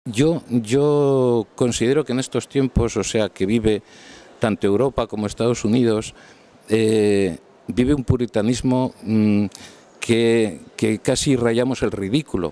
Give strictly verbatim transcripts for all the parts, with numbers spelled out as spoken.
Yo, yo considero que en estos tiempos, o sea, que vive tanto Europa como Estados Unidos, eh, vive un puritanismo mmm, que, que casi rayamos el ridículo.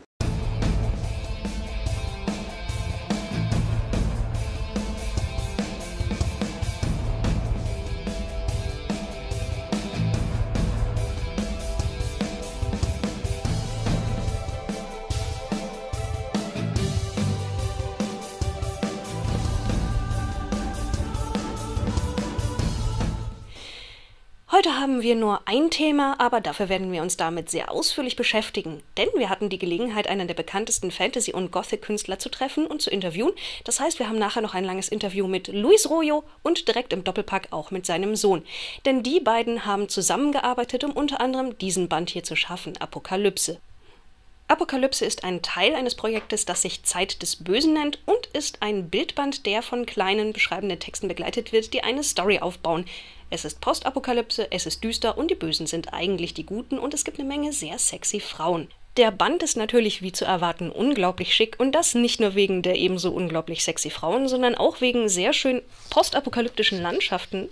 Heute haben wir nur ein Thema, aber dafür werden wir uns damit sehr ausführlich beschäftigen. Denn wir hatten die Gelegenheit, einen der bekanntesten Fantasy- und Gothic-Künstler zu treffen und zu interviewen. Das heißt, wir haben nachher noch ein langes Interview mit Luis Royo und direkt im Doppelpack auch mit seinem Sohn. Denn die beiden haben zusammengearbeitet, um unter anderem diesen Band hier zu schaffen, Apokalypse. Apokalypse ist ein Teil eines Projektes, das sich Zeit des Bösen nennt und ist ein Bildband, der von kleinen beschreibenden Texten begleitet wird, die eine Story aufbauen. Es ist Postapokalypse, es ist düster und die Bösen sind eigentlich die Guten und es gibt eine Menge sehr sexy Frauen. Der Band ist natürlich wie zu erwarten unglaublich schick und das nicht nur wegen der ebenso unglaublich sexy Frauen, sondern auch wegen sehr schön postapokalyptischen Landschaften.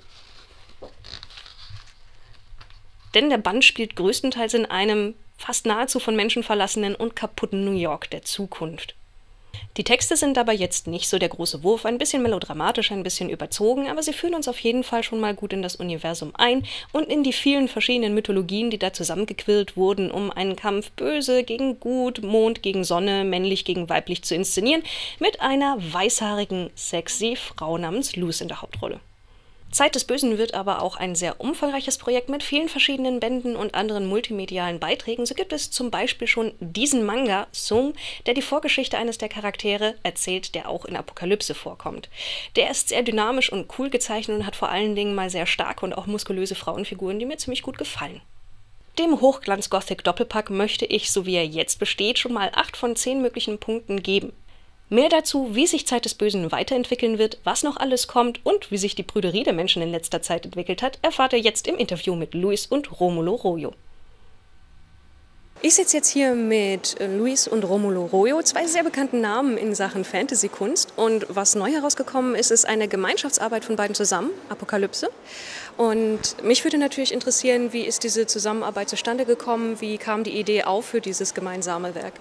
Denn der Band spielt größtenteils in einem fast nahezu von Menschen verlassenen und kaputten New York der Zukunft. Die Texte sind dabei jetzt nicht so der große Wurf, ein bisschen melodramatisch, ein bisschen überzogen, aber sie führen uns auf jeden Fall schon mal gut in das Universum ein und in die vielen verschiedenen Mythologien, die da zusammengequillt wurden, um einen Kampf böse gegen gut, Mond gegen Sonne, männlich gegen weiblich zu inszenieren, mit einer weißhaarigen, sexy Frau namens Luz in der Hauptrolle. Zeit des Bösen wird aber auch ein sehr umfangreiches Projekt mit vielen verschiedenen Bänden und anderen multimedialen Beiträgen. So gibt es zum Beispiel schon diesen Manga, Sung, der die Vorgeschichte eines der Charaktere erzählt, der auch in Apokalypse vorkommt. Der ist sehr dynamisch und cool gezeichnet und hat vor allen Dingen mal sehr starke und auch muskulöse Frauenfiguren, die mir ziemlich gut gefallen. Dem Hochglanz-Gothic-Doppelpack möchte ich, so wie er jetzt besteht, schon mal acht von zehn möglichen Punkten geben. Mehr dazu, wie sich Zeit des Bösen weiterentwickeln wird, was noch alles kommt und wie sich die Prüderie der Menschen in letzter Zeit entwickelt hat, erfahrt ihr jetzt im Interview mit Luis und Romulo Royo. Ich sitze jetzt hier mit Luis und Romulo Royo, zwei sehr bekannten Namen in Sachen Fantasy-Kunst. Und was neu herausgekommen ist, ist eine Gemeinschaftsarbeit von beiden zusammen, Apokalypse. Und mich würde natürlich interessieren, wie ist diese Zusammenarbeit zustande gekommen, wie kam die Idee auf für dieses gemeinsame Werk?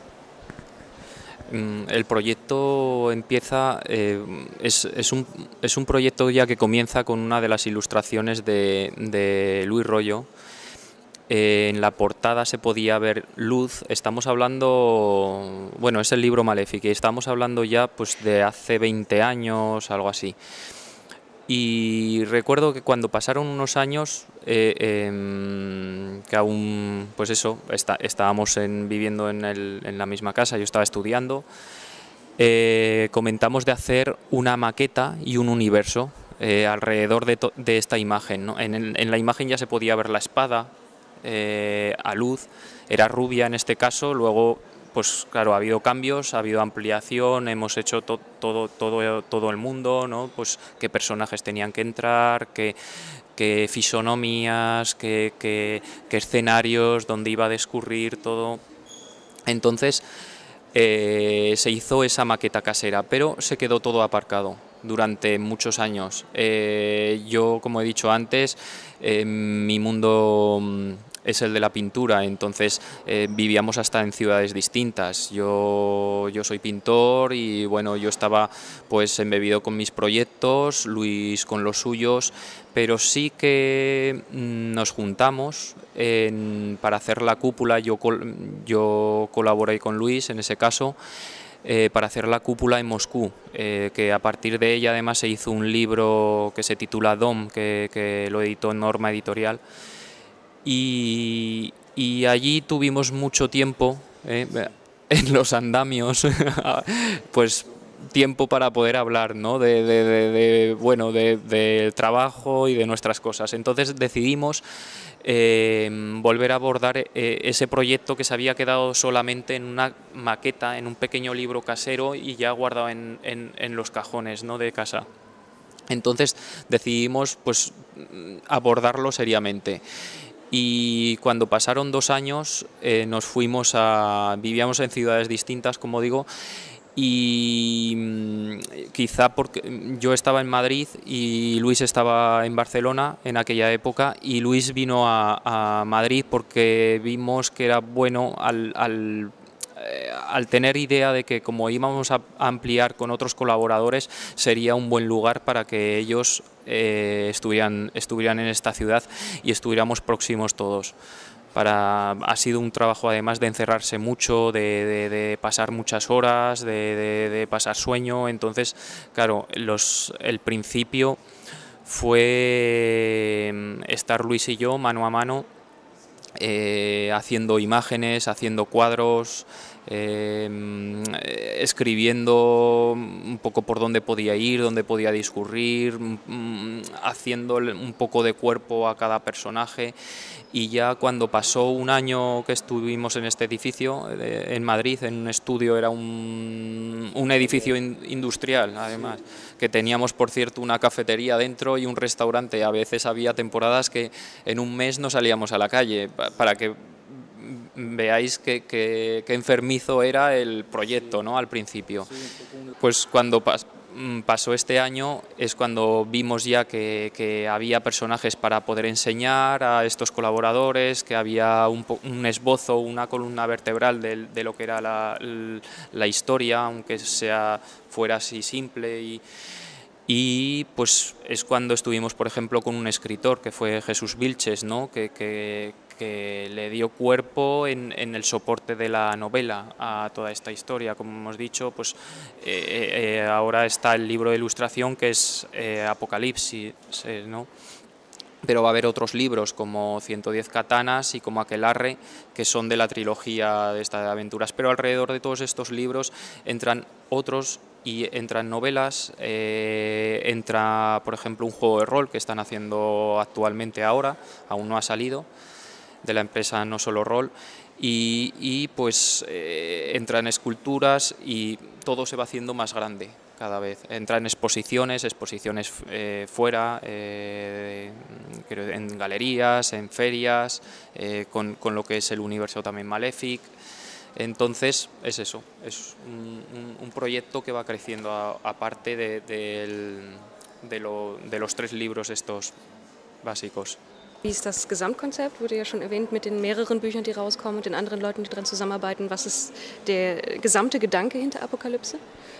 El proyecto empieza, eh, es, es, un, es un proyecto ya que comienza con una de las ilustraciones de, de Luis Royo. Eh, en la portada se podía ver luz. Estamos hablando, bueno, es el libro Maléfica, y estamos hablando ya pues de hace veinte años, algo así. Y recuerdo que cuando pasaron unos años, eh, eh, que aún, pues eso, está, estábamos en, viviendo en, el, en la misma casa, yo estaba estudiando, eh, comentamos de hacer una maqueta y un universo eh, alrededor de, to, de esta imagen, ¿no? En, el, en la imagen ya se podía ver la espada eh, a luz, era rubia en este caso, luego... Pues claro, ha habido cambios, ha habido ampliación, hemos hecho to, todo, todo, todo el mundo, ¿no? Pues qué personajes tenían que entrar, qué, qué fisonomías, qué, qué, qué escenarios, dónde iba a discurrir todo. Entonces eh, se hizo esa maqueta casera, pero se quedó todo aparcado durante muchos años. Eh, yo, como he dicho antes, eh, mi mundo... es el de la pintura, entonces eh, vivíamos hasta en ciudades distintas. Yo, yo soy pintor y bueno, yo estaba pues embebido con mis proyectos, Luis con los suyos, pero sí que mm, nos juntamos en, para hacer la cúpula. Yo, col yo colaboré con Luis en ese caso, Eh, para hacer la cúpula en Moscú, eh, que a partir de ella además se hizo un libro que se titula Dom, que, que lo editó Norma Editorial. Y, y allí tuvimos mucho tiempo, eh, en los andamios, pues tiempo para poder hablar, ¿no? de, de, de, de, bueno, de, del trabajo y de nuestras cosas. Entonces decidimos eh, volver a abordar eh, ese proyecto que se había quedado solamente en una maqueta, en un pequeño libro casero y ya guardado en, en, en los cajones, ¿no? de casa. Entonces decidimos pues abordarlo seriamente. Y cuando pasaron dos años eh, nos fuimos a... vivíamos en ciudades distintas, como digo, y quizá porque yo estaba en Madrid y Luis estaba en Barcelona en aquella época, y Luis vino a, a Madrid porque vimos que era bueno al, al, eh, al tener idea de que como íbamos a ampliar con otros colaboradores, sería un buen lugar para que ellos eh, estuvieran, estuvieran en esta ciudad y estuviéramos próximos todos. Para, ha sido un trabajo además de encerrarse mucho, de, de, de pasar muchas horas, de, de, de pasar sueño. Entonces, claro, los, el principio fue estar Luis y yo mano a mano, eh, haciendo imágenes, haciendo cuadros, eh, escribiendo un poco por dónde podía ir, dónde podía discurrir, haciendo un poco de cuerpo a cada personaje. Y ya cuando pasó un año que estuvimos en este edificio, eh, en Madrid, en un estudio, era un, un edificio in, industrial además, que teníamos por cierto una cafetería dentro y un restaurante. A veces había temporadas que en un mes no salíamos a la calle, para que veáis que, que, que enfermizo era el proyecto, ¿no? Al principio. Pues cuando pas, pasó este año es cuando vimos ya que, que había personajes para poder enseñar a estos colaboradores, que había un, un esbozo, una columna vertebral de, de lo que era la, la historia, aunque sea fuera así simple. Y, y pues es cuando estuvimos, por ejemplo, con un escritor que fue Jesús Vilches, ¿no? que, que, que le dio cuerpo en, en el soporte de la novela a toda esta historia. Como hemos dicho, pues eh, eh, ahora está el libro de ilustración que es eh, Apocalipsis, eh, ¿no? Pero va a haber otros libros como ciento diez katanas y como Aquelarre, que son de la trilogía de estas aventuras. Pero alrededor de todos estos libros entran otros y entran novelas, eh, entra, por ejemplo, un juego de rol que están haciendo actualmente ahora, aún no ha salido, de la empresa No Solo Rol, y, y pues eh, entran esculturas y todo se va haciendo más grande cada vez. Entran exposiciones, exposiciones eh, fuera, eh, en galerías, en ferias, eh, con, con lo que es el universo también Malefic. Entonces es eso, es un, un, un proyecto que va creciendo a, aparte de, de, de, lo, de los tres libros estos básicos. Wie ist das Gesamtkonzept? Wurde ja schon erwähnt mit den mehreren Büchern, die rauskommen, mit den anderen Leuten, die daran zusammenarbeiten. Was ist der gesamte Gedanke hinter Apokalypse?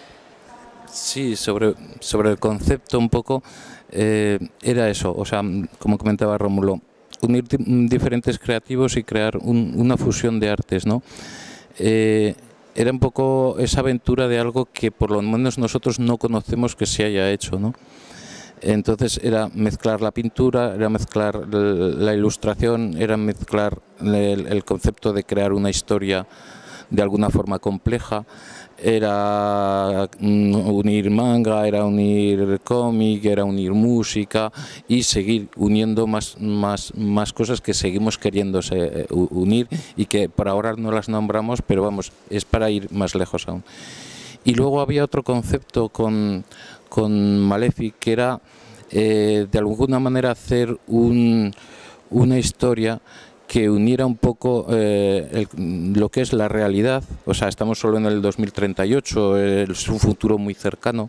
Sí, sobre, sobre el concepto un poco eh, era eso, o sea, como comentaba Rómulo, unir diferentes creativos y crear un, una fusión de artes, ¿no? Eh, era un poco esa aventura de algo que por lo menos nosotros no conocemos que se haya hecho, ¿no? Entonces era mezclar la pintura, era mezclar la ilustración, era mezclar el, el concepto de crear una historia de alguna forma compleja, era unir manga, era unir cómic, era unir música y seguir uniendo más, más, más cosas que seguimos queriendo unir y que por ahora no las nombramos, pero vamos, es para ir más lejos aún. Y luego había otro concepto con, con Malefic que era eh, de alguna manera hacer un, una historia que uniera un poco eh, el, lo que es la realidad, o sea, estamos solo en el dos mil treinta y ocho, es un futuro muy cercano,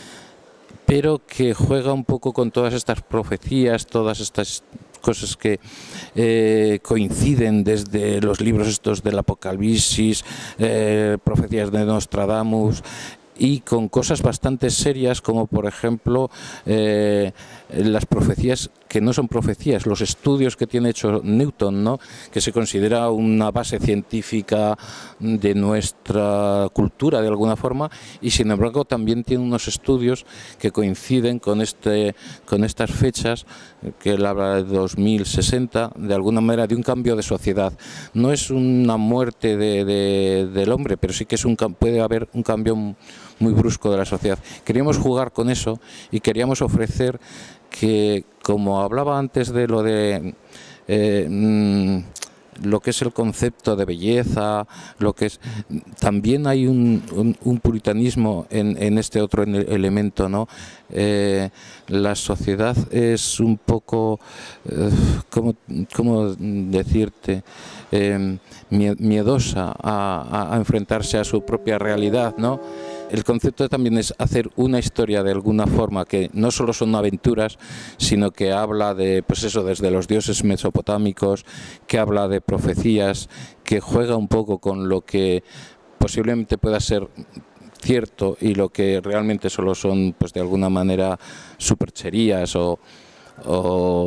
pero que juega un poco con todas estas profecías, todas estas cosas que eh, coinciden desde los libros estos del Apocalipsis, eh, profecías de Nostradamus, y con cosas bastante serias como por ejemplo eh, las profecías que no son profecías, los estudios que tiene hecho Newton, ¿no? Que se considera una base científica de nuestra cultura de alguna forma, y sin embargo también tiene unos estudios que coinciden con, este, con estas fechas, que él habla de dos mil sesenta, de alguna manera de un cambio de sociedad. No es una muerte de, de, del hombre, pero sí que es un, puede haber un cambio muy brusco de la sociedad. Queríamos jugar con eso y queríamos ofrecer que, como hablaba antes de lo de eh, mmm, lo que es el concepto de belleza, lo que es, también hay un, un, un puritanismo en, en este otro elemento, ¿no? Eh, la sociedad es un poco, eh, ¿cómo, cómo decirte? Eh, miedosa a, a enfrentarse a su propia realidad, ¿no? el concepto también es hacer una historia de alguna forma que no solo son aventuras, sino que habla de, pues eso, desde los dioses mesopotámicos, que habla de profecías, que juega un poco con lo que posiblemente pueda ser cierto y lo que realmente solo son, pues de alguna manera, supercherías o, o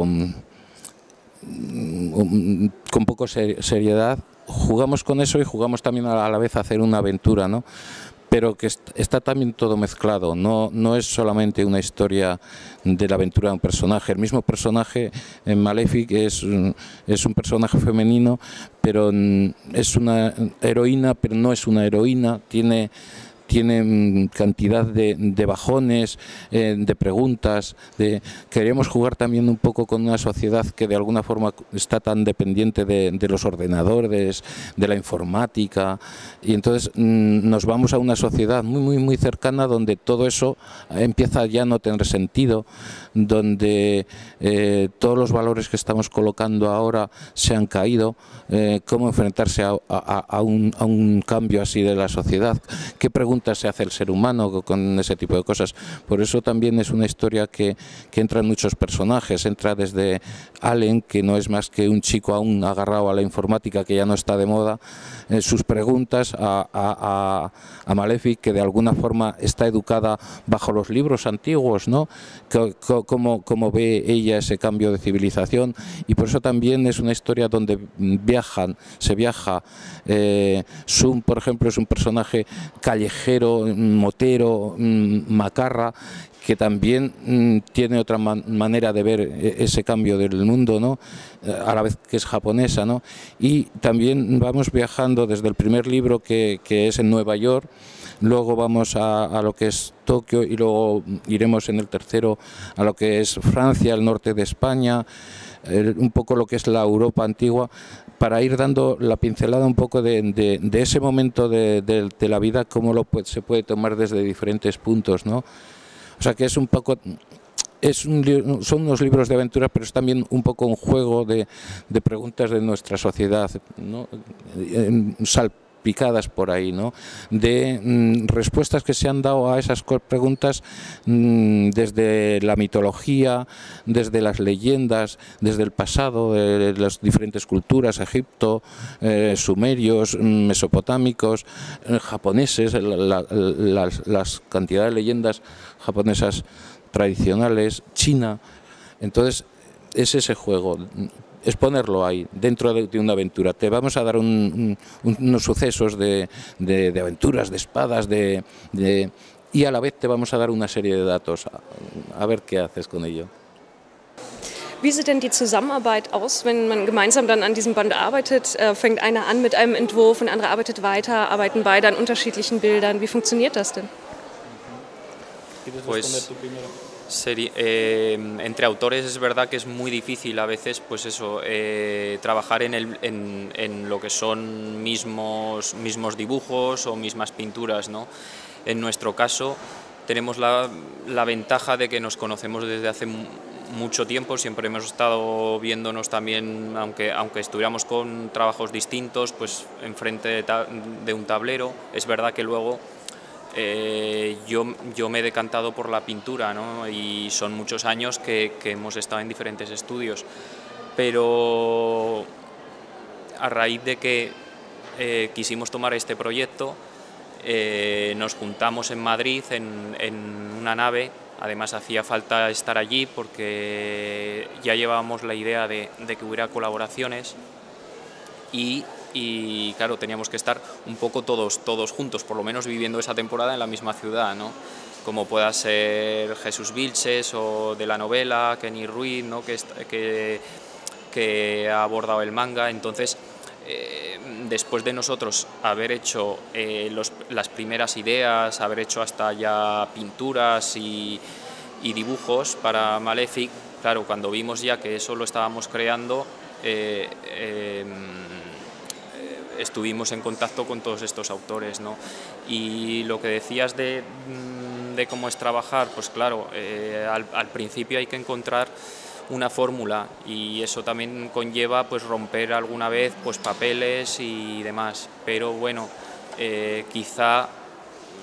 um, con poco ser, seriedad. Jugamos con eso y jugamos también a la vez a hacer una aventura, ¿no? Pero que está también todo mezclado, no, no es solamente una historia de la aventura de un personaje. El mismo personaje en Malefic es, es un personaje femenino, pero es una heroína, pero no es una heroína, tiene... tiene cantidad de, de bajones, eh, de preguntas. De, queríamos jugar también un poco con una sociedad que de alguna forma está tan dependiente de, de los ordenadores, de la informática, y entonces mmm, nos vamos a una sociedad muy, muy, muy cercana donde todo eso empieza ya a no tener sentido, donde eh, todos los valores que estamos colocando ahora se han caído. Eh, cómo enfrentarse a, a, a, un, a un cambio así de la sociedad, qué preguntas se hace el ser humano con ese tipo de cosas. Por eso también es una historia que, que entra en muchos personajes, entra desde Allen, que no es más que un chico aún agarrado a la informática que ya no está de moda, eh, sus preguntas a, a, a, a Malefic, que de alguna forma está educada bajo los libros antiguos, ¿no? Cómo, cómo ve ella ese cambio de civilización, y por eso también es una historia donde viajan, se viaja. eh, Sun, por ejemplo, es un personaje callejero, motero, macarra, que también mmm, tiene otra man manera de ver ese cambio del mundo, ¿no? A la vez que es japonesa, ¿no? Y también vamos viajando desde el primer libro, que, que es en Nueva York, luego vamos a, a lo que es Tokio, y luego iremos en el tercero a lo que es Francia, el norte de España, eh, un poco lo que es la Europa antigua, para ir dando la pincelada un poco de, de, de ese momento de, de, de la vida, cómo lo puede, se puede tomar desde diferentes puntos, ¿no? O sea que es un poco, es un, son unos libros de aventura, pero es también un poco un juego de, de preguntas de nuestra sociedad, ¿no? Salpicadas por ahí, ¿no? De mm, respuestas que se han dado a esas preguntas mm, desde la mitología, desde las leyendas, desde el pasado, de las diferentes culturas, Egipto, eh, sumerios, mesopotámicos, eh, japoneses, la, la, las, las cantidades de leyendas japonesas tradicionales, China. Entonces es ese juego, es ponerlo ahí, dentro de, de una aventura. Te vamos a dar un, un, unos sucesos de, de, de aventuras, de espadas, de, de, y a la vez te vamos a dar una serie de datos, a, a ver qué haces con ello. Wie sieht denn die Zusammenarbeit aus, wenn man gemeinsam dann an diesem Band arbeitet? Äh, fängt einer an mit einem Entwurf, ein anderer arbeitet weiter, arbeiten beide an unterschiedlichen Bildern. Wie funktioniert das denn? Pues seri eh, entre autores es verdad que es muy difícil a veces, pues eso, eh, trabajar en, el, en, en lo que son mismos, mismos dibujos o mismas pinturas, ¿no? En nuestro caso tenemos la, la ventaja de que nos conocemos desde hace mucho tiempo, siempre hemos estado viéndonos también, aunque, aunque estuviéramos con trabajos distintos, pues enfrente de, de un tablero. Es verdad que luego Eh, yo, yo me he decantado por la pintura, ¿no? Y son muchos años que, que hemos estado en diferentes estudios, pero a raíz de que eh, quisimos tomar este proyecto, eh, nos juntamos en Madrid en, en una nave. Además hacía falta estar allí porque ya llevábamos la idea de, de que hubiera colaboraciones, y y claro, teníamos que estar un poco todos, todos juntos, por lo menos viviendo esa temporada en la misma ciudad, ¿no? Como pueda ser Jesús Vilches o de la novela, Kenny Ruiz, ¿no? que, que, que ha abordado el manga. Entonces, eh, después de nosotros haber hecho eh, los, las primeras ideas, haber hecho hasta ya pinturas y, y dibujos para Malefic, claro, cuando vimos ya que eso lo estábamos creando, eh, eh, estuvimos en contacto con todos estos autores, ¿no? Y lo que decías de, de cómo es trabajar, pues claro, eh, al, al principio hay que encontrar una fórmula, y eso también conlleva pues romper alguna vez pues papeles y demás, pero bueno, eh, quizá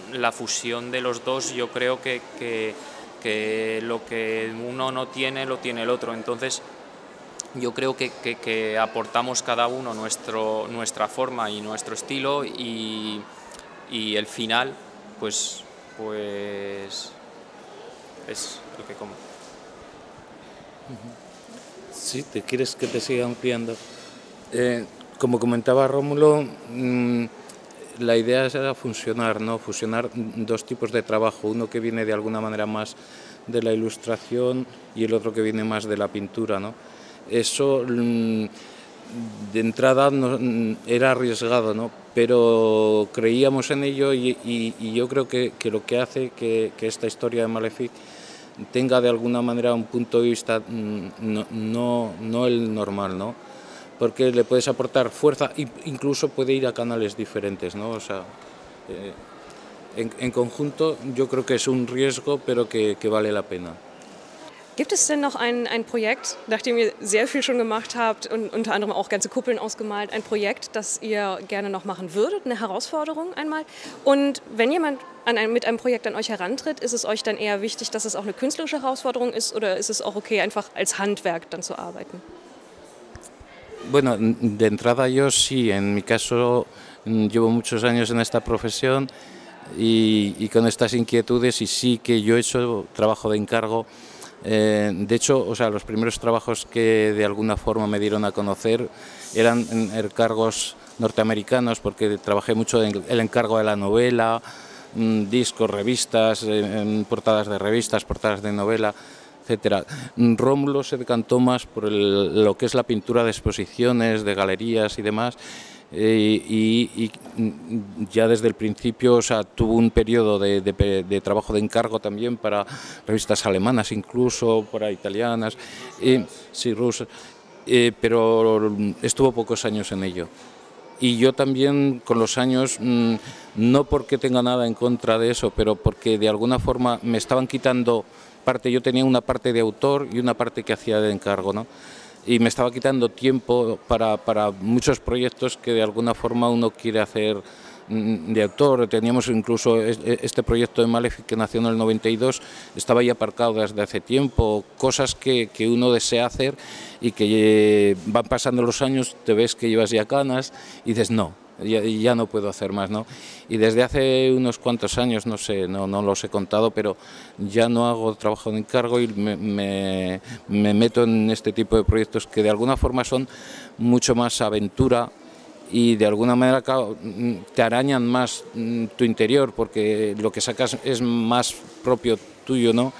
la fusión de los dos, yo creo que, que, que lo que uno no tiene, lo tiene el otro. Entonces, yo creo que, que, que aportamos cada uno nuestro, nuestra forma y nuestro estilo, y, y el final, pues, pues es el que como. Sí, ¿te quieres que te siga ampliando? Eh, como comentaba Rómulo, mmm, la idea era fusionar, ¿no? Fusionar dos tipos de trabajo, uno que viene de alguna manera más de la ilustración y el otro que viene más de la pintura, ¿no? Eso mmm, de entrada no, era arriesgado, ¿no? Pero creíamos en ello, y, y, y yo creo que, que lo que hace que, que esta historia de Malefic tenga de alguna manera un punto de vista no, no, no el normal, ¿no? Porque le puedes aportar fuerza e incluso puede ir a canales diferentes, ¿no? O sea, eh, en, en conjunto yo creo que es un riesgo, pero que, que vale la pena. Gibt es denn noch ein, ein Projekt, nachdem ihr sehr viel schon gemacht habt und unter anderem auch ganze Kuppeln ausgemalt, ein Projekt, das ihr gerne noch machen würdet, eine Herausforderung einmal? Und wenn jemand an ein, mit einem Projekt an euch herantritt, ist es euch dann eher wichtig, dass es auch eine künstlerische Herausforderung ist, oder ist es auch okay, einfach als Handwerk dann zu arbeiten? Bueno, de entrada yo sí, en mi caso llevo muchos años en esta profesión y, y con estas inquietudes, y sí que yo he hecho trabajo de encargo. Eh, de hecho, o sea, los primeros trabajos que de alguna forma me dieron a conocer eran encargos norteamericanos, porque trabajé mucho en el encargo de la novela, discos, revistas, en portadas de revistas, portadas de novela, etcétera. Rómulo se decantó más por el, lo que es la pintura de exposiciones, de galerías y demás. Eh, y, y ya desde el principio, o sea, tuvo un periodo de, de, de trabajo de encargo también para revistas alemanas, incluso para italianas, eh, sí, rusas, eh, pero estuvo pocos años en ello. Y yo también con los años, mmm, no porque tenga nada en contra de eso, pero porque de alguna forma me estaban quitando parte. Yo tenía una parte de autor y una parte que hacía de encargo, ¿no? Y me estaba quitando tiempo para, para muchos proyectos que de alguna forma uno quiere hacer de autor. Teníamos incluso este proyecto de Malefic que nació en el noventa y dos, estaba ya aparcado desde hace tiempo, cosas que, que uno desea hacer y que van pasando los años, te ves que llevas ya canas y dices no, ya, ya no puedo hacer más, ¿no? Y desde hace unos cuantos años, no sé, no, no los he contado, pero ya no hago trabajo de encargo y me, me, me meto en este tipo de proyectos que de alguna forma son mucho más aventura y de alguna manera te arañan más tu interior, porque lo que sacas es más propio tuyo, ¿no?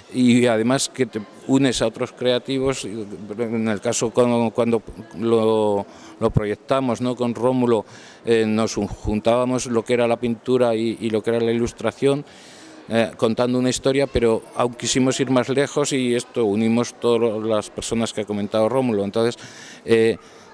Y además que te unes a otros creativos. En el caso cuando, cuando lo, lo proyectamos, ¿no? Con Rómulo, eh, nos juntábamos lo que era la pintura y, y lo que era la ilustración, eh, contando una historia, pero aún quisimos ir más lejos y esto unimos todas las personas que ha comentado Rómulo. Entonces, eh,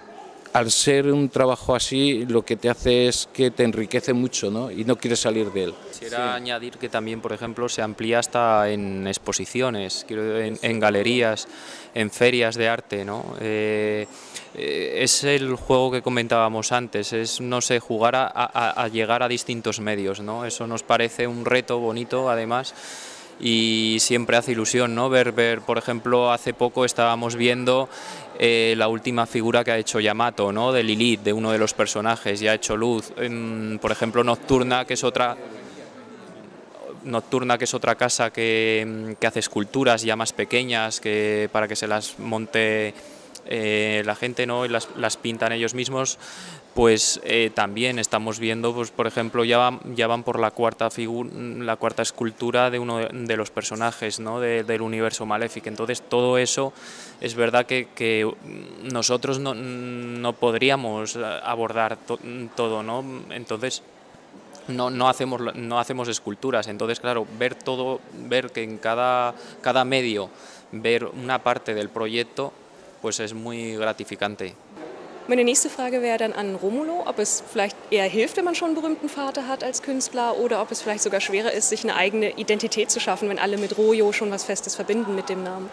al ser un trabajo así, lo que te hace es que te enriquece mucho, ¿no? Y no quieres salir de él. Quisiera sí. añadir que también, por ejemplo, se amplía hasta en exposiciones, en, en galerías, en ferias de arte, ¿no? Eh, eh, es el juego que comentábamos antes, es, no sé, jugar a, a, a llegar a distintos medios, ¿no? Eso nos parece un reto bonito, además, y siempre hace ilusión, ¿no? Ver, ver, por ejemplo, hace poco estábamos viendo eh, la última figura que ha hecho Yamato, ¿no? De Lilith, de uno de los personajes, y ha hecho luz. En, por ejemplo, Nocturna, que es otra Nocturna, que es otra casa que, que hace esculturas ya más pequeñas, que para que se las monte eh, la gente, ¿no? Y las, las pintan ellos mismos. Pues eh, también estamos viendo, pues por ejemplo, ya van, ya van por la cuarta figura, la cuarta escultura de uno de, de los personajes, ¿no? de, del universo Malefic. Entonces todo eso es verdad que, que nosotros no, no podríamos abordar to, todo, ¿no? Entonces no, no hacemos no hacemos esculturas. Entonces, claro, ver todo, ver que en cada, cada medio ver una parte del proyecto, pues es muy gratificante. Meine nächste Frage wäre dann an Rómulo, ob es vielleicht eher hilft, wenn man schon einen berühmten Vater hat als Künstler, oder ob es vielleicht sogar schwerer ist, sich eine eigene Identität zu schaffen, wenn alle mit Royo schon was Festes verbinden mit dem Namen.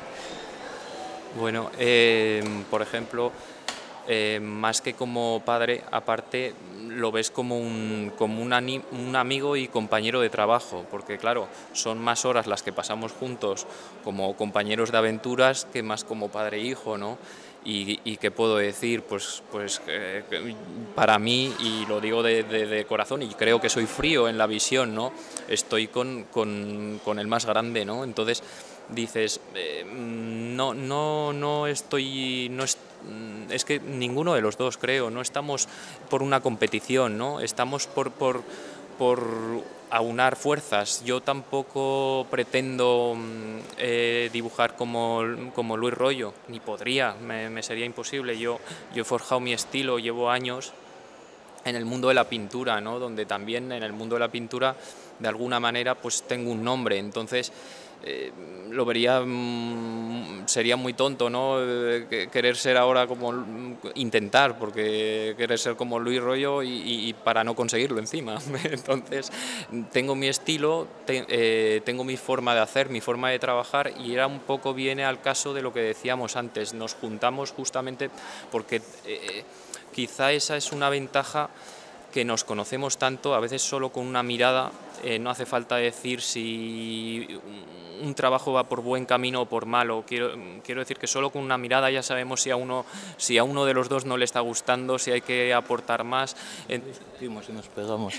Bueno, eh, por ejemplo, eh, más que como padre, aparte, lo ves como un, como un, ani, un amigo y compañero de trabajo, porque claro, son más horas las que pasamos juntos como compañeros de aventuras que más como padre e hijo, ¿no? Y, y qué puedo decir, pues, pues eh, para mí, y lo digo de, de, de corazón, y creo que soy frío en la visión, ¿no? Estoy con, con, con el más grande, ¿no? Entonces dices, eh, no, no, no estoy, no es, es que ninguno de los dos, creo, no estamos por una competición, ¿no? Estamos por, por, por aunar fuerzas. Yo tampoco pretendo eh, dibujar como, como Luis Royo, ni podría, me, me sería imposible. Yo, yo he forjado mi estilo, llevo años en el mundo de la pintura, ¿no? Donde también en el mundo de la pintura de alguna manera pues tengo un nombre, entonces eh, lo vería, mmm, sería muy tonto, ¿no? Eh, querer ser ahora como, intentar, porque querer ser como Luis Royo y, y, y para no conseguirlo encima. Entonces tengo mi estilo, te, eh, tengo mi forma de hacer, mi forma de trabajar, y era un poco, viene al caso de lo que decíamos antes, nos juntamos justamente porque eh, quizá esa es una ventaja, que nos conocemos tanto, a veces solo con una mirada, eh, no hace falta decir si un trabajo va por buen camino o por malo. Quiero, quiero decir que solo con una mirada ya sabemos si a uno, si a uno de los dos no le está gustando, si hay que aportar más. Discutimos y nos pegamos.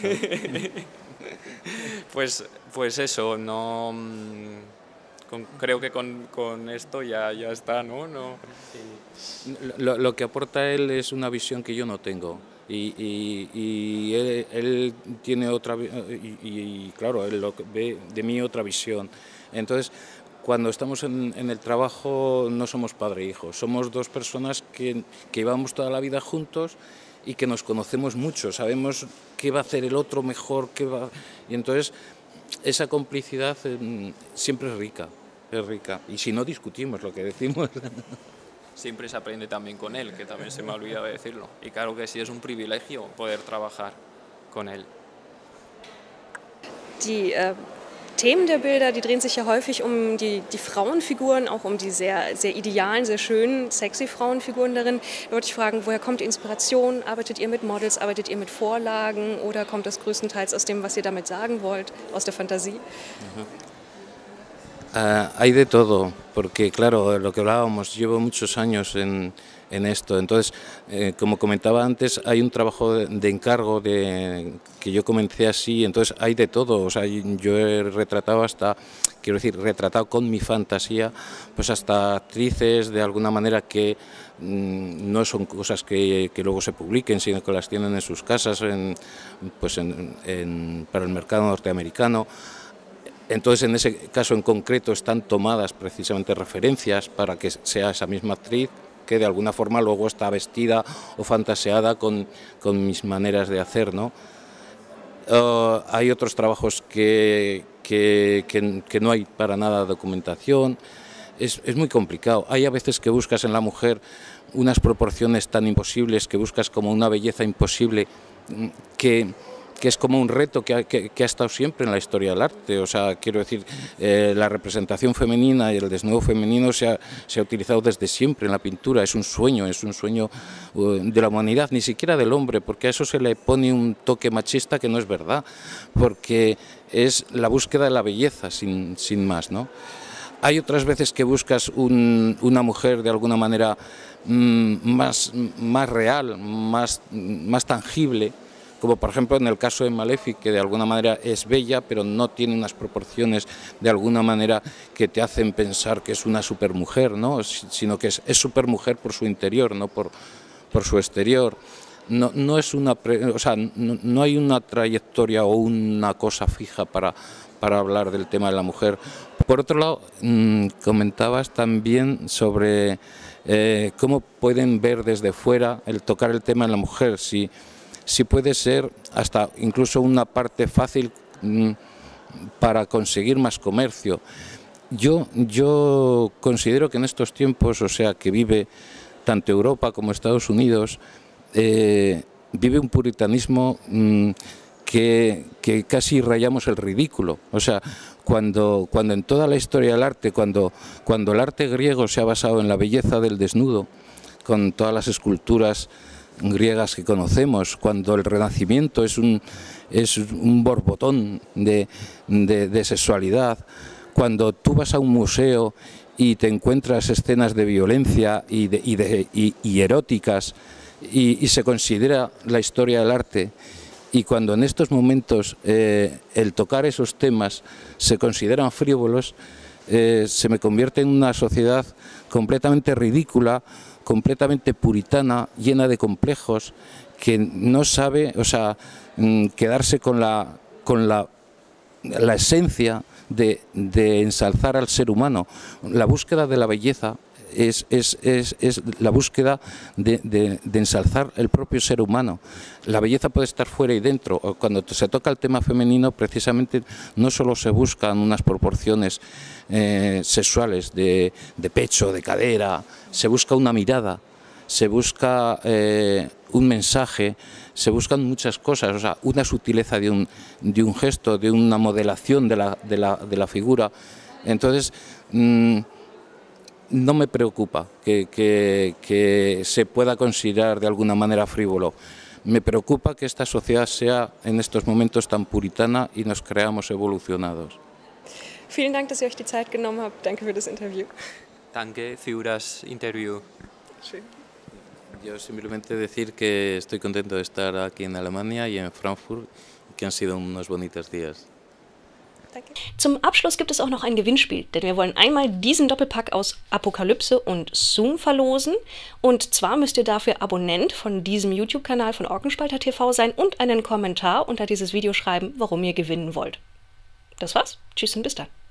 pues, pues eso, no... Con, creo que con, con esto ya, ya está, ¿no? no sí. lo, lo que aporta él es una visión que yo no tengo. Y, y, y él, él tiene otra, y, y claro, él lo ve de mí otra visión. Entonces, cuando estamos en, en el trabajo no somos padre e hijo, somos dos personas que, que llevamos toda la vida juntos y que nos conocemos mucho, sabemos qué va a hacer el otro mejor, qué va... y entonces esa complicidad eh, siempre es rica, es rica, y si no discutimos lo que decimos... Siempre se aprende también con él, que también se me ha olvidado decirlo. Y claro que sí, es un privilegio poder trabajar con él. Die äh, Themen der Bilder, die drehen sich ja häufig um die, die Frauenfiguren, auch um die sehr, sehr idealen, sehr schönen, sexy Frauenfiguren darin. Da wollte ich fragen, woher kommt die Inspiration? Arbeitet ihr mit Models, arbeitet ihr mit Vorlagen oder kommt das größtenteils aus dem, was ihr damit sagen wollt, aus der Fantasie? Mhm. Uh, hay de todo, porque claro, lo que hablábamos, llevo muchos años en, en esto, entonces, eh, como comentaba antes, hay un trabajo de, de encargo de, que yo comencé así, entonces hay de todo, o sea, yo he retratado hasta, quiero decir, retratado con mi fantasía, pues hasta actrices de alguna manera que mmm, no son cosas que, que luego se publiquen, sino que las tienen en sus casas, en, pues en, en, para el mercado norteamericano. Entonces, en ese caso en concreto están tomadas precisamente referencias para que sea esa misma actriz que de alguna forma luego está vestida o fantaseada con, con mis maneras de hacer, ¿no? Uh, hay otros trabajos que, que, que, que no hay para nada documentación, es, es muy complicado. Hay a veces que buscas en la mujer unas proporciones tan imposibles, que buscas como una belleza imposible, que... que es como un reto que ha, que, que ha estado siempre en la historia del arte, o sea, quiero decir, eh, la representación femenina y el desnudo femenino se ha, se ha utilizado desde siempre en la pintura, es un sueño, es un sueño uh, de la humanidad, ni siquiera del hombre, porque a eso se le pone un toque machista que no es verdad, porque es la búsqueda de la belleza, sin, sin más, ¿no? Hay otras veces que buscas un, una mujer de alguna manera mmm, más, más real, más, más tangible, como por ejemplo en el caso de Malefic, que de alguna manera es bella, pero no tiene unas proporciones de alguna manera que te hacen pensar que es una supermujer, ¿no? Sino que es, es supermujer por su interior, no por, por su exterior. No, no, es una, o sea, no, no hay una trayectoria o una cosa fija para, para hablar del tema de la mujer. Por otro lado, mmm, comentabas también sobre eh, cómo pueden ver desde fuera el tocar el tema de la mujer, si... sí puede ser hasta incluso una parte fácil mmm, para conseguir más comercio. Yo, yo considero que en estos tiempos, o sea, que vive tanto Europa como Estados Unidos, eh, vive un puritanismo mmm, que, que casi rayamos el ridículo. O sea, cuando, cuando en toda la historia del arte, cuando, cuando el arte griego se ha basado en la belleza del desnudo, con todas las esculturas griegas que conocemos, cuando el Renacimiento es un, es un borbotón de, de, de sexualidad, cuando tú vas a un museo y te encuentras escenas de violencia y, de, y, de, y, y eróticas y, y se considera la historia del arte, y cuando en estos momentos eh, el tocar esos temas se consideran frívolos, eh, se me convierte en una sociedad completamente ridícula, completamente puritana, llena de complejos, que no sabe, o sea, quedarse con la, con la, la esencia de, de ensalzar al ser humano. La búsqueda de la belleza es, es, es, es la búsqueda de, de, de ensalzar el propio ser humano. La belleza puede estar fuera y dentro. Cuando se toca el tema femenino, precisamente no solo se buscan unas proporciones eh, sexuales de, de pecho, de cadera, se busca una mirada, se busca eh, un mensaje, se buscan muchas cosas, o sea, una sutileza de un, de un gesto, de una modelación de la, de la, de la figura. Entonces, mmm, no me preocupa que, que, que se pueda considerar de alguna manera frívolo. Me preocupa que esta sociedad sea en estos momentos tan puritana y nos creamos evolucionados. Vielen Dank, dass ihr euch die Zeit genommen habt. Danke für das Interview. Danke für das Interview. Schön. Yo simplemente decir que estoy contento de estar aquí en Alemania y en Frankfurt, que han sido unos bonitos días. Zum Abschluss gibt es auch noch ein Gewinnspiel, denn wir wollen einmal diesen Doppelpack aus Apokalypse und Zoom verlosen. Und zwar müsst ihr dafür Abonnent von diesem YouTube-Kanal von Orkenspalter T V sein und einen Kommentar unter dieses Video schreiben, warum ihr gewinnen wollt. Das war's. Tschüss und bis dann.